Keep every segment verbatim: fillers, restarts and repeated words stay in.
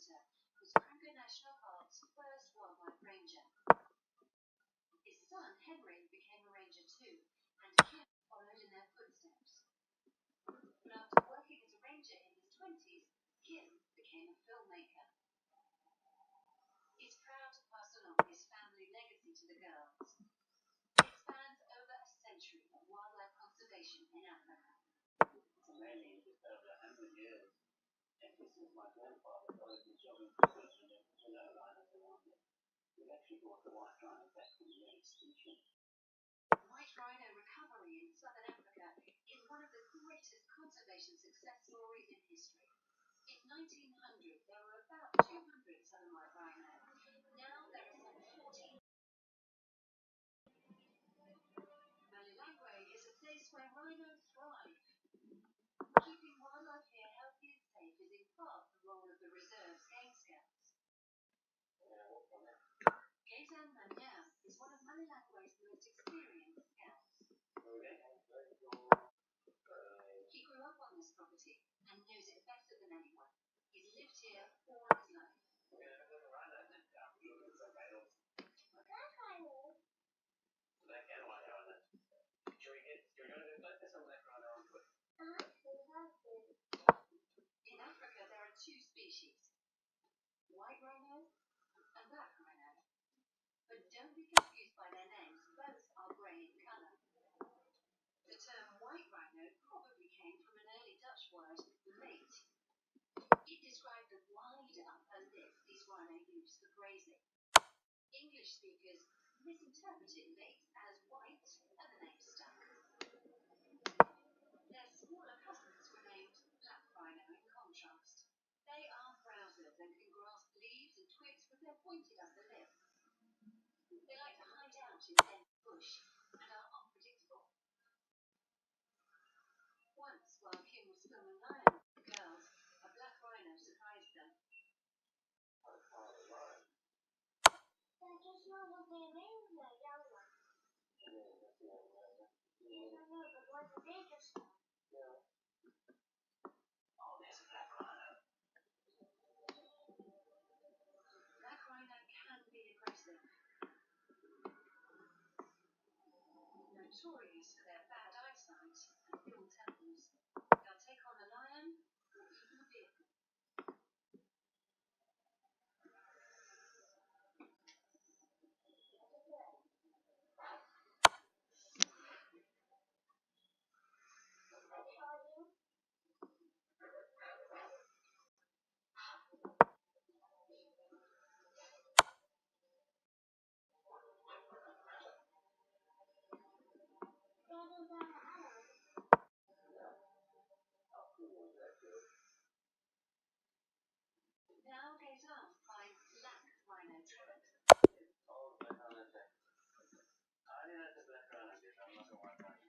Carpenter was Kruger National Park's first wildlife ranger. His son, Henry, became a ranger too, and Kim followed in their footsteps. But after working as a ranger in his twenties, Kim became a filmmaker. He's proud to pass along his family legacy to the girls. It spans over a century of wildlife conservation in Africa. It's amazing, just over a hundred years. Actually, since my grandfather started his jogging profession, there were no rhinos around it. We actually brought the white rhino back from near extinction. White rhino recovery in southern Africa is one of the greatest conservation success stories in history. In nineteen hundred, there were about two hundred southern white rhino. Now there are some fourteen. Malilangwe is a place where rhino thrive. Keeping wildlife here healthy and safe is in part the role of the reserve's game scouts. Gaetan Manyao is one of Malilangwe's most experienced scouts. He grew up on this property and knows it better than anyone. He's lived here all his life. In Africa, there are two species, white rhino and black rhino. But don't be confused by their names, both are grey in colour. The term white rhino probably came from an early Dutch word, late. It described the wide upper lip these rhino used for grazing. English speakers misinterpreted late as white, and the name stuck. Their smaller cousins were named black rhino in contrast. They are browsers and can grasp leaves and twigs with their pointed upper lip. They like to hide out in dense bush and are unpredictable. Once, while Kim was filming Lion with the girls, a black rhino surprised them. Oh, there's a black rhino. Black rhino can be aggressive. Notorious for their bad eyesight and ill tempers. They'll take on a lion or even a vehicle. Now Gaetan finds black rhino tracks. Oh, black rhino track. I didn't know the black rhino did. I'm not a white rhino.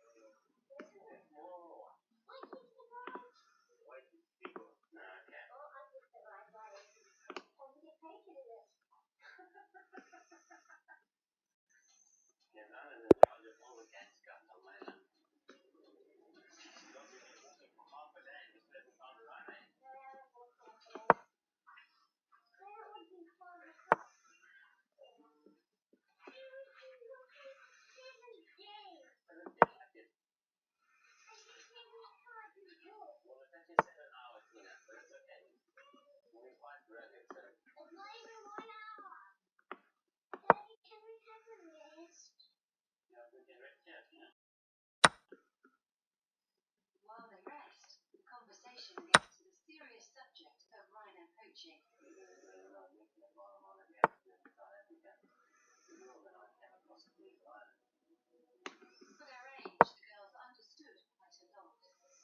Whoa. White is bigger. No, okay. Yeah, none of them are just all the gang scouts on my land. Don't be walking for half a day just let me find a rhino. Well, it's actually seven hours, Tina, but it's okay. We'll be quite rugged, so. Yeah, we can rest here, Tina. While they rest, the conversation gets to the serious subject of rhino poaching. For their age, the girls understood quite a lot.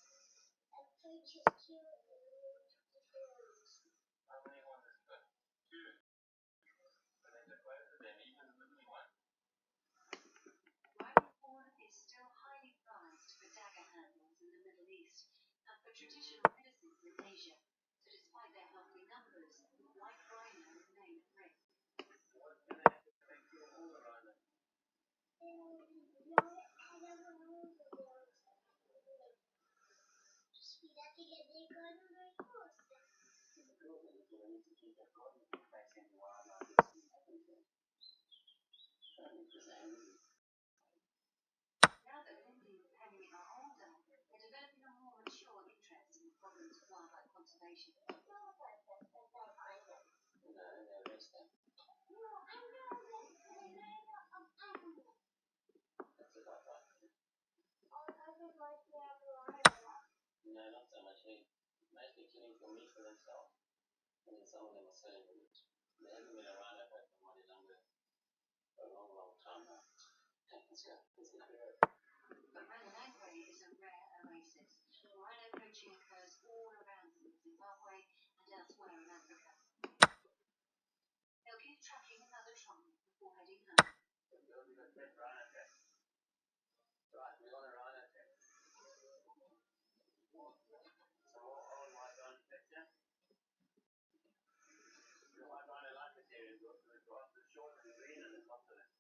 How many ones has he got? Two. But then the closer, then even the little one. Rhino horn is still highly prized for dagger handles in the Middle East and for traditional medicines in Asia. So despite their healthy numbers, white rhino remain at risk. What's going to happen if they kill all the rhinos? building is where to keep their garden facing wildlife is happening to. Certainly for Andy. Now that Lindy and Penny are older, they're developing a more mature interest in the problems of wildlife conservation. No, no, rest them. That's about right. No, not so much meat. Mostly killing for meat for themselves. And then some of them are selling the meat. There hasn't been a rhino herd from Wadi Lumber for a long, long time now. Let's go. Let's get there. But Rananagwe is a rare oasis. Rhino poaching occurs all around Zimbabwe and elsewhere in Africa. They'll keep tracking another tribe before heading home. Let's go. We've got that rhino track. Right, we're on a rhino track. Some more old white rhino tracks here. The white rhino like this area. The grass is short and green and the tops of it.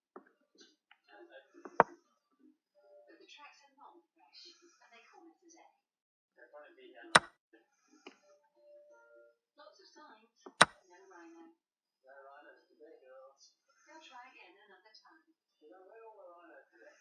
But the tracks are not fresh, and they call it a day. They're trying to be here now. Lots of signs, no rhino. No rhinos today, girls. They'll try again another time. You know, where are all the rhinos today?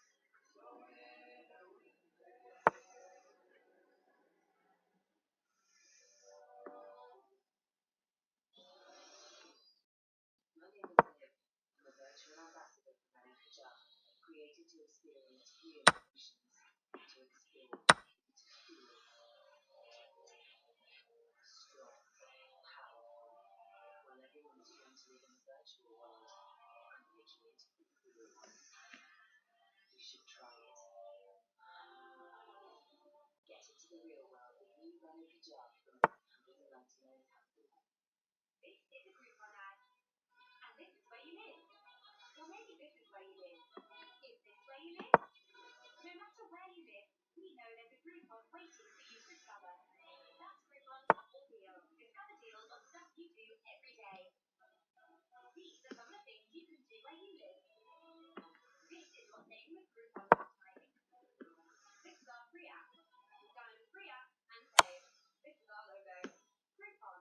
My name is Liv. I'm a virtual ambassador for Rana Kajar, created to experience real emotions, to explore, to feel. Strong, powerful. While everyone's trying to live in a virtual world, I'm making it a real one. You should try it. Get into the real world with new Rana Kajar from one hundred ninety-nine pounds a month. This is a Groupon ad, and this is where you live. Or maybe this is where you live. Is this where you live? No matter where you live, we know there's a Groupon waiting for you to discover. That's Groupon Couple Deal. Discover deals on stuff you do every day. These are some of the things you can do where you live. This is what name with Groupon looks like. This is our free app. Download the free app and save. This is our logo. Groupon.